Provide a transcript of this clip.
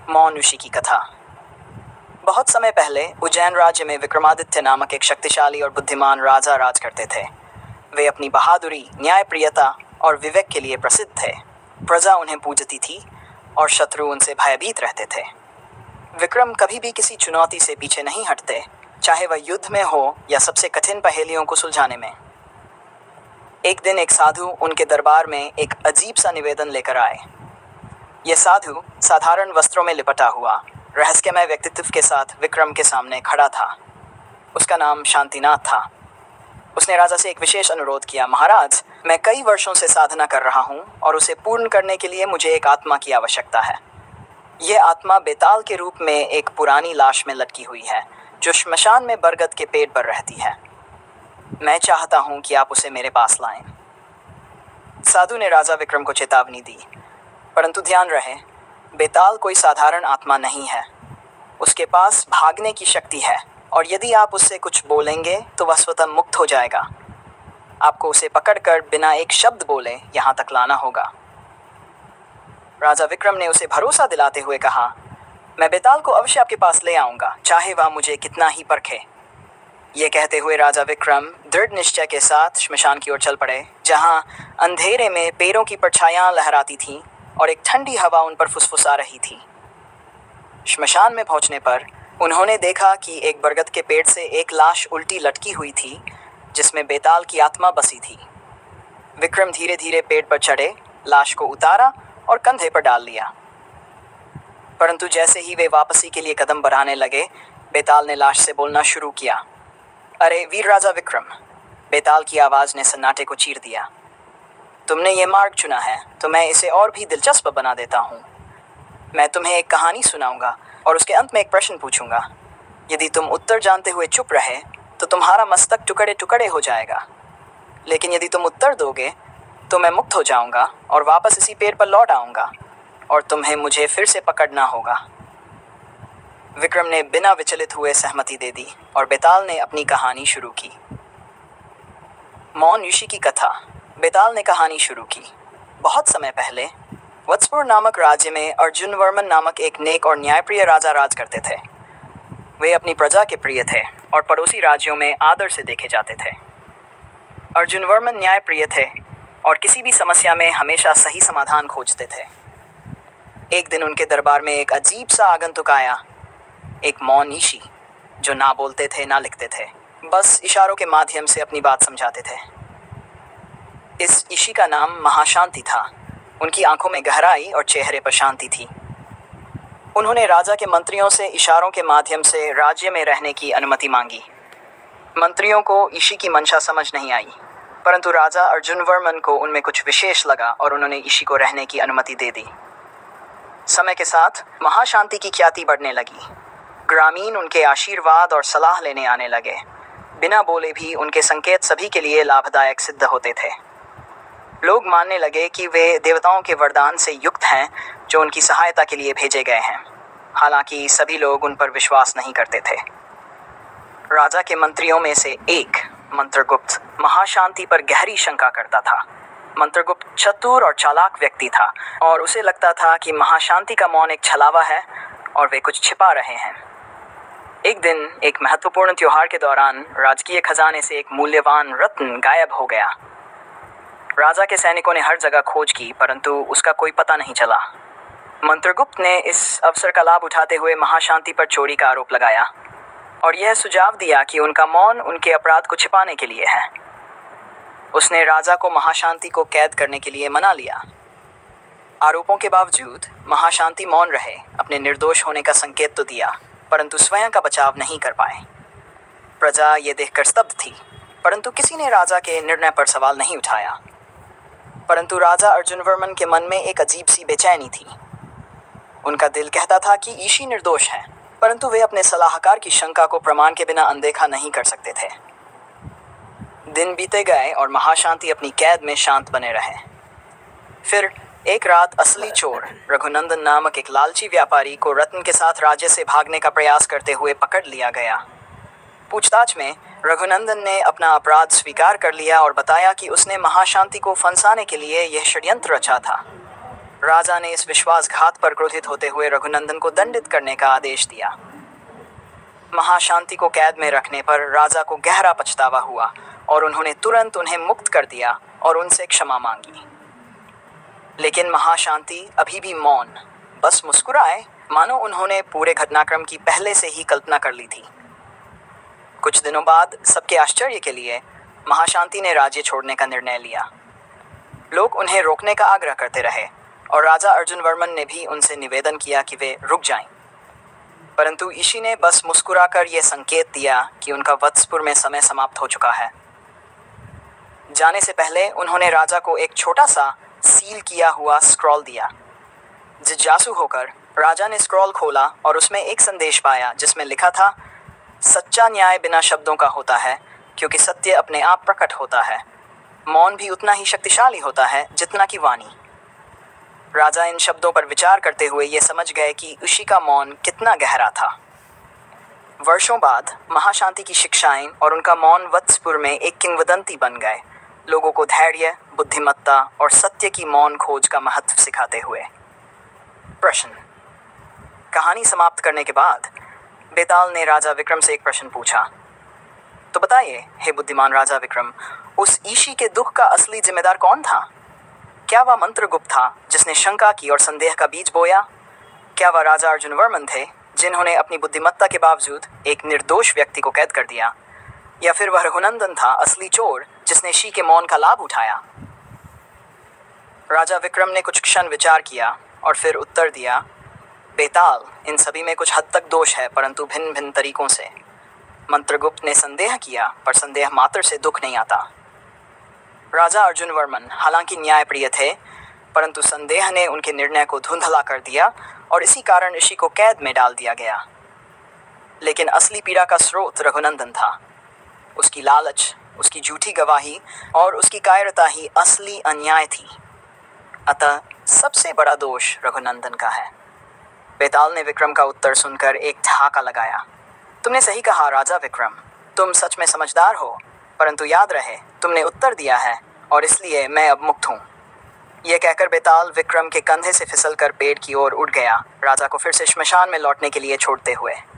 मौन ऋषि की कथा। बहुत समय पहले उज्जैन राज्य में विक्रमादित्य नामक एक शक्तिशाली और बुद्धिमान राजा राज करते थे। वे अपनी बहादुरी, न्यायप्रियता और विवेक के लिए प्रसिद्ध थे। प्रजा उन्हें पूजती थी और शत्रु उनसे भयभीत रहते थे। विक्रम कभी भी किसी चुनौती से पीछे नहीं हटते, चाहे वह युद्ध में हो या सबसे कठिन पहेलियों को सुलझाने में। एक दिन एक साधु उनके दरबार में एक अजीब सा निवेदन लेकर आए। यह साधु साधारण वस्त्रों में लिपटा हुआ रहस्यमय व्यक्तित्व के साथ विक्रम के सामने खड़ा था। उसका नाम शांतिनाथ था। उसने राजा से एक विशेष अनुरोध किया। महाराज, मैं कई वर्षों से साधना कर रहा हूँ और उसे पूर्ण करने के लिए मुझे एक आत्मा की आवश्यकता है। यह आत्मा बेताल के रूप में एक पुरानी लाश में लटकी हुई है, जो श्मशान में बरगद के पेड़ पर रहती है। मैं चाहता हूँ कि आप उसे मेरे पास लाएं। साधु ने राजा विक्रम को चेतावनी दी, परंतु ध्यान रहे, बेताल कोई साधारण आत्मा नहीं है। उसके पास भागने की शक्ति है और यदि आप उससे कुछ बोलेंगे तो वह स्वतः मुक्त हो जाएगा। आपको उसे पकड़कर बिना एक शब्द बोले यहाँ तक लाना होगा। राजा विक्रम ने उसे भरोसा दिलाते हुए कहा, मैं बेताल को अवश्य आपके पास ले आऊँगा, चाहे वह मुझे कितना ही परखे। ये कहते हुए राजा विक्रम दृढ़ निश्चय के साथ श्मशान की ओर चल पड़े, जहाँ अंधेरे में पेड़ों की परछाइयाँ लहराती थीं और एक ठंडी हवा उन पर फुसफुसा रही थी। श्मशान में पहुंचने पर उन्होंने देखा कि एक बरगद के पेड़ से एक लाश उल्टी लटकी हुई थी, जिसमें बेताल की आत्मा बसी थी। विक्रम धीरे धीरे पेड़ पर चढ़े, लाश को उतारा और कंधे पर डाल लिया। परंतु जैसे ही वे वापसी के लिए कदम बढ़ाने लगे, बेताल ने लाश से बोलना शुरू किया। अरे वीर राजा विक्रम! बेताल की आवाज़ ने सन्नाटे को चीर दिया। तुमने ये मार्ग चुना है तो मैं इसे और भी दिलचस्प बना देता हूँ। मैं तुम्हें एक कहानी सुनाऊंगा और उसके अंत में एक प्रश्न पूछूंगा। यदि तुम उत्तर जानते हुए चुप रहे तो तुम्हारा मस्तक टुकड़े टुकड़े हो जाएगा, लेकिन यदि तुम उत्तर दोगे तो मैं मुक्त हो जाऊंगा और वापस इसी पेड़ पर लौट आऊँगा और तुम्हें मुझे फिर से पकड़ना होगा। विक्रम ने बिना विचलित हुए सहमति दे दी और बेताल ने अपनी कहानी शुरू की। मौन ऋषि की कथा। बेताल ने कहानी शुरू की। बहुत समय पहले वत्सपुर नामक राज्य में अर्जुनवर्मन नामक एक नेक और न्यायप्रिय राजा राज करते थे। वे अपनी प्रजा के प्रिय थे और पड़ोसी राज्यों में आदर से देखे जाते थे। अर्जुनवर्मन न्यायप्रिय थे और किसी भी समस्या में हमेशा सही समाधान खोजते थे। एक दिन उनके दरबार में एक अजीब सा आगंतुक आया, एक मौन ऋषि, जो ना बोलते थे ना लिखते थे, बस इशारों के माध्यम से अपनी बात समझाते थे। इस ऋषि का नाम महाशांति था। उनकी आंखों में गहराई और चेहरे पर शांति थी। उन्होंने राजा के मंत्रियों से इशारों के माध्यम से राज्य में रहने की अनुमति मांगी। मंत्रियों को ऋषि की मंशा समझ नहीं आई, परंतु राजा अर्जुनवर्मन को उनमें कुछ विशेष लगा और उन्होंने ऋषि को रहने की अनुमति दे दी। समय के साथ महाशांति की ख्याति बढ़ने लगी। ग्रामीण उनके आशीर्वाद और सलाह लेने आने लगे। बिना बोले भी उनके संकेत सभी के लिए लाभदायक सिद्ध होते थे। लोग मानने लगे कि वे देवताओं के वरदान से युक्त हैं, जो उनकी सहायता के लिए भेजे गए हैं। हालांकि सभी लोग उन पर विश्वास नहीं करते थे। राजा के मंत्रियों में से एक, मंत्रगुप्त, महाशांति पर गहरी शंका करता था। मंत्रगुप्त चतुर और चालाक व्यक्ति था और उसे लगता था कि महाशांति का मौन एक छलावा है और वे कुछ छिपा रहे हैं। एक दिन एक महत्वपूर्ण त्योहार के दौरान राजकीय खजाने से एक मूल्यवान रत्न गायब हो गया। राजा के सैनिकों ने हर जगह खोज की, परंतु उसका कोई पता नहीं चला। मंत्रगुप्त ने इस अवसर का लाभ उठाते हुए महाशांति पर चोरी का आरोप लगाया और यह सुझाव दिया कि उनका मौन उनके अपराध को छिपाने के लिए है। उसने राजा को महाशांति को कैद करने के लिए मना लिया। आरोपों के बावजूद महाशांति मौन रहे। अपने निर्दोष होने का संकेत तो दिया, परंतु स्वयं का बचाव नहीं कर पाए। प्रजा ये देखकर स्तब्ध थी, परंतु किसी ने राजा के निर्णय पर सवाल नहीं उठाया। परंतु राजा अर्जुनवर्मन के मन में एक अजीब सी बेचैनी थी। उनका दिल कहता था कि ऋषि निर्दोष हैं, परंतु वे अपने सलाहकार की शंका को प्रमाण के बिना अनदेखा नहीं कर सकते थे। दिन बीते गए और महाशांति अपनी कैद में शांत बने रहे। फिर एक रात असली चोर रघुनंदन नामक एक लालची व्यापारी को रत्न के साथ राज्य से भागने का प्रयास करते हुए पकड़ लिया गया। पूछताछ में रघुनंदन ने अपना अपराध स्वीकार कर लिया और बताया कि उसने महाशांति को फंसाने के लिए यह षड्यंत्र रचा था। राजा ने इस विश्वासघात पर क्रोधित होते हुए रघुनंदन को दंडित करने का आदेश दिया। महाशांति को कैद में रखने पर राजा को गहरा पछतावा हुआ और उन्होंने तुरंत उन्हें मुक्त कर दिया और उनसे क्षमा मांगी। लेकिन महाशांति अभी भी मौन, बस मुस्कुराए, मानो उन्होंने पूरे घटनाक्रम की पहले से ही कल्पना कर ली थी। कुछ दिनों बाद सबके आश्चर्य के लिए महाशांति ने राज्य छोड़ने का निर्णय लिया। लोग उन्हें रोकने का आग्रह करते रहे और राजा अर्जुनवर्मन ने भी उनसे निवेदन किया कि वे रुक जाएं। परंतु ईशी ने बस मुस्कुराकर यह संकेत दिया कि उनका वत्सपुर में समय समाप्त हो चुका है। जाने से पहले उन्होंने राजा को एक छोटा सा सील किया हुआ स्क्रॉल दिया। जिज्ञासु होकर राजा ने स्क्रॉल खोला और उसमें एक संदेश पाया जिसमें लिखा था, सच्चा न्याय बिना शब्दों का होता है क्योंकि सत्य अपने आप प्रकट होता है। मौन भी उतना ही शक्तिशाली होता है जितना कि वाणी। राजा इन शब्दों पर विचार करते हुए ये समझ गए कि ईशी का मौन कितना गहरा था। वर्षों बाद महाशांति की शिक्षाएं और उनका मौन वत्सपुर में एक किंवदंती बन गए, लोगों को धैर्य, बुद्धिमत्ता और सत्य की मौन खोज का महत्व सिखाते हुए। प्रश्न। कहानी समाप्त करने के बाद बेताल ने राजा विक्रम से एक प्रश्न पूछा, तो बताइए हे बुद्धिमान राजा विक्रम, उस ईशी के दुख का असली जिम्मेदार कौन था? क्या वह मंत्रगुप्त था जिसने शंका की और संदेह का बीज बोया? क्या वह राजा अर्जुनवर्मन थे जिन्होंने अपनी बुद्धिमत्ता के बावजूद एक निर्दोष व्यक्ति को कैद कर दिया? या फिर वह रघुनंदन था, असली चोर, जिसने शी के मौन का लाभ उठाया? राजा विक्रम ने कुछ क्षण विचार किया और फिर उत्तर दिया, बेताल, इन सभी में कुछ हद तक दोष है, परंतु भिन्न भिन्न तरीकों से। मंत्रगुप्त ने संदेह किया, पर संदेह मात्र से दुख नहीं आता। राजा अर्जुनवर्मन हालांकि न्यायप्रिय थे, परंतु संदेह ने उनके निर्णय को धुंधला कर दिया और इसी कारण ऋषि को कैद में डाल दिया गया। लेकिन असली पीड़ा का स्रोत रघुनंदन था। उसकी लालच, उसकी झूठी गवाही और उसकी कायरता ही असली अन्याय थी। अतः सबसे बड़ा दोष रघुनंदन का है। बेताल ने विक्रम का उत्तर सुनकर एक ठहाका लगाया। तुमने सही कहा राजा विक्रम, तुम सच में समझदार हो, परंतु याद रहे तुमने उत्तर दिया है और इसलिए मैं अब मुक्त हूँ। यह कहकर बेताल विक्रम के कंधे से फिसलकर पेड़ की ओर उड़ गया, राजा को फिर से श्मशान में लौटने के लिए छोड़ते हुए।